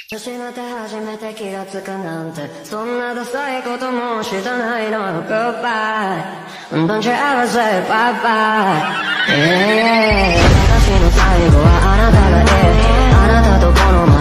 初めて初めて気がつくなんてそんなダサいこともしたないの Goodbye Don't you ever say bye bye Yeah 私の最後はあなたがあなたとこの